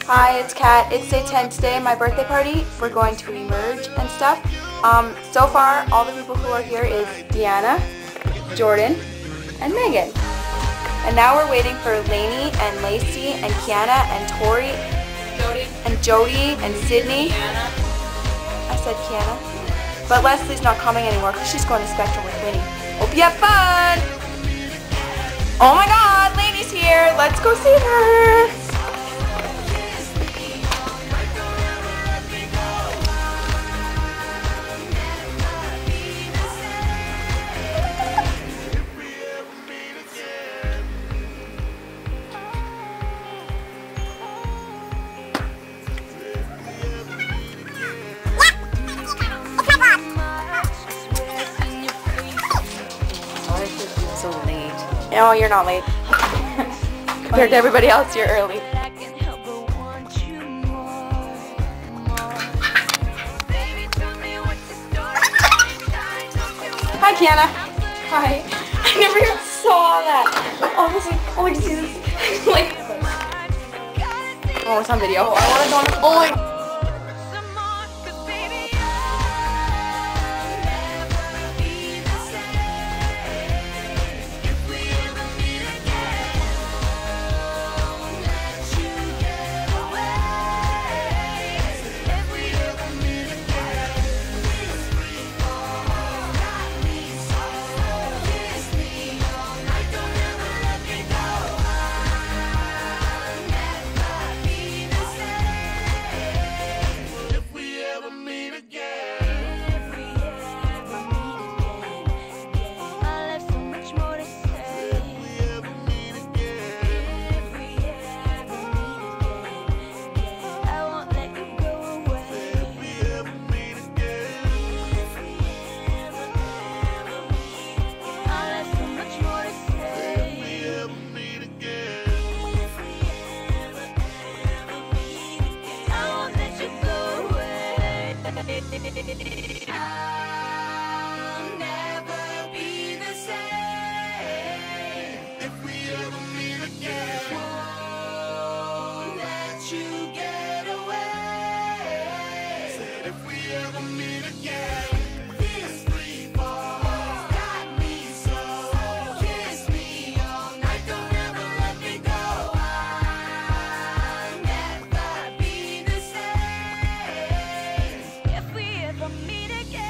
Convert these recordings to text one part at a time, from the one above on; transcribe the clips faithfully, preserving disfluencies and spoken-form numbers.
Hi, it's Kat. It's day ten today, my birthday party. We're going to emerge and stuff. Um, so far, all the people who are here is Deanna, Jordan, and Megan. And now we're waiting for Lainey and Lacey and Kiana and Tori Jody. and Jody and Sydney. Kiana. I said Kiana. But Leslie's not coming anymore because she's going to Spectrum with Winnie. Hope you have fun! Oh my god, Lainey's here! Let's go see her! So late. No, you're not late. Compared to everybody else, you're early. Hi, Kiana. Hi. I never even saw that. Oh, I was like, oh my Jesus. Like, oh, it's on video. I want to go on. Oh my. I'll never be the same if we ever meet again. Won't let you get away. Said if we ever meet again. This free fall got me so. Kiss me all night, don't ever let me go. I'll never be the same if we ever meet again.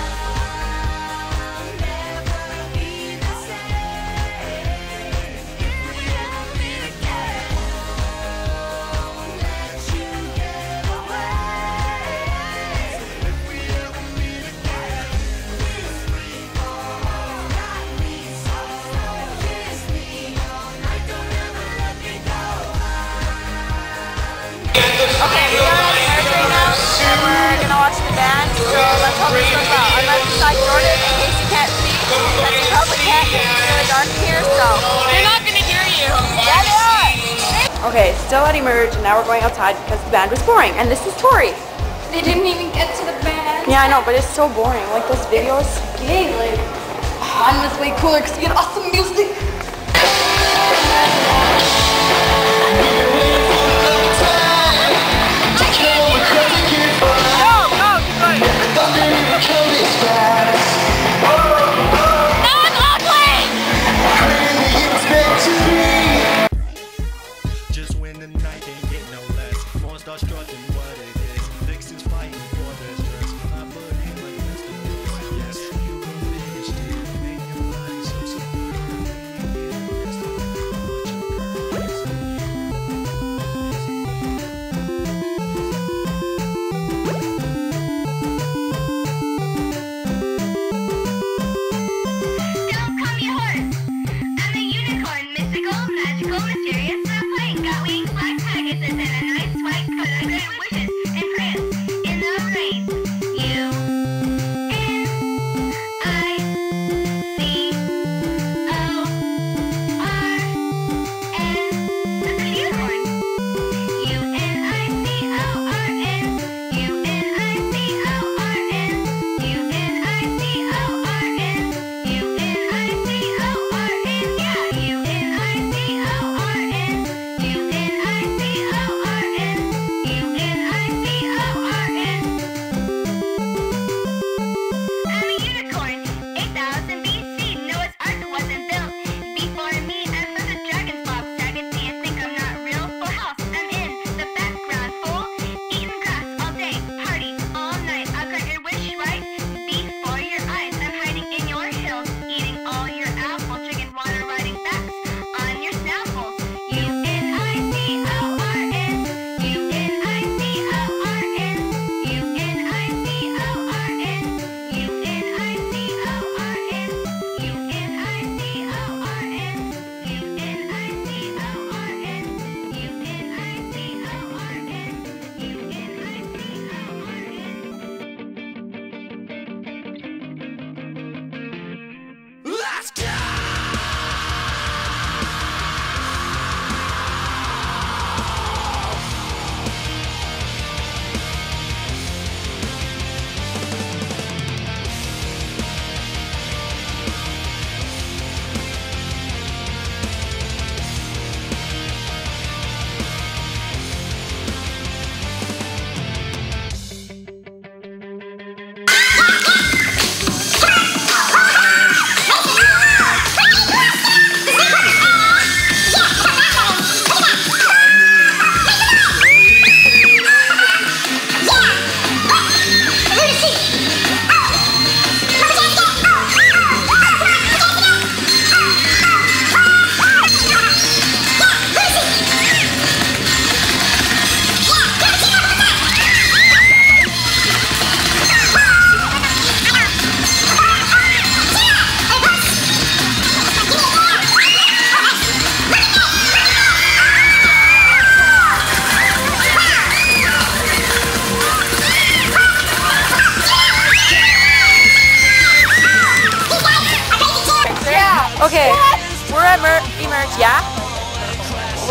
Okay, we are at Merge right now, and we're gonna watch the band, so let's hope this goes well. I'm right beside Jordan in case you can't see, because you probably can't, it's really dark in here, so. They're not gonna hear you. Yeah, they are! Okay, still at Emerge, and now we're going outside because the band was boring, and this is Tori. They didn't even get to the band. Yeah, I know, but it's so boring. Like, those videos. Yay, like, mine was way cooler because we had awesome music. Just win the night and get no less. More start struggling what it is. Fixes fighting for their stress. I put in my best of this. Yes, you go finish it. Make your life so secure. Don't call me a horse. I'm a unicorn, mystical, magical, mysterious, not plain. Got wings, black tigers, and a nice white coat. I grant wishes and prayers in the rain. U N I C O R N. That's a unicorn. U N I C O R N. U N I C O R N. U N I C O R N. U N I C O R N. Yeah, U N I C O R N. U N I C O R N.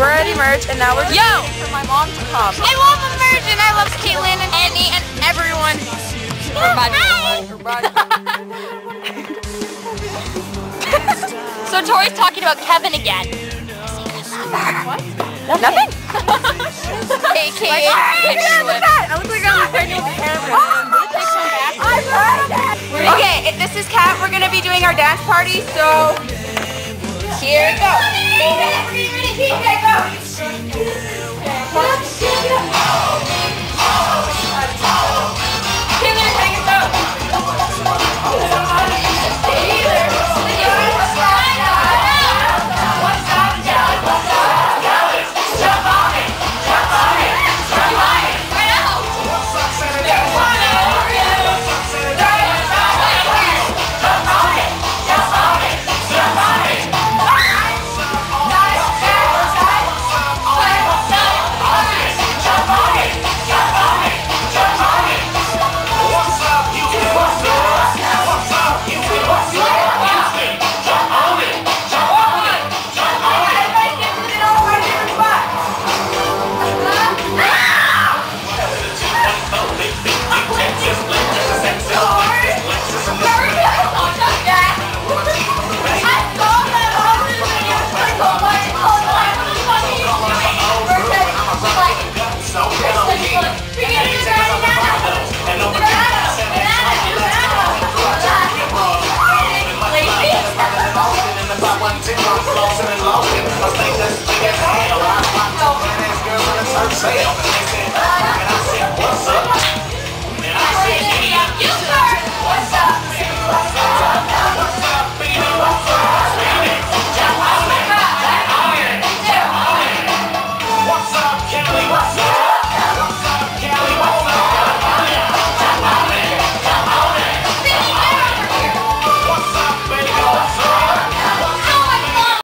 We're at Emerge, and now we're just Yo! waiting for my mom to come. I love Emerge and I love Caitlin and Annie and everyone. So Tori's talking about Kevin again. What? Nothing. A K A I look like I'm pregnant with the camera. Okay, if this is Kat. We're gonna be doing our dance party, so here we go.